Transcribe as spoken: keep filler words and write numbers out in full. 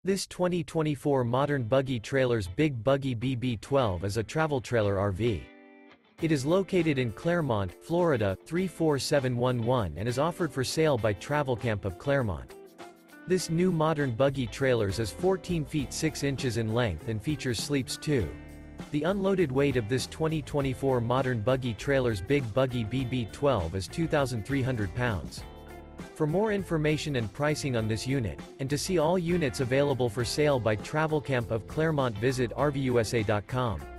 This twenty twenty-four Modern Buggy Trailers Big Buggy B B twelve is a travel trailer R V. It is located in Clermont, Florida, three four seven one one and is offered for sale by Travelcamp of Clermont. This new Modern Buggy Trailers is fourteen feet six inches in length and features sleeps too. The unloaded weight of this twenty twenty-four Modern Buggy Trailers Big Buggy B B twelve is two thousand three hundred pounds. For more information and pricing on this unit, and to see all units available for sale by Travelcamp of Clermont, visit R V U S A dot com.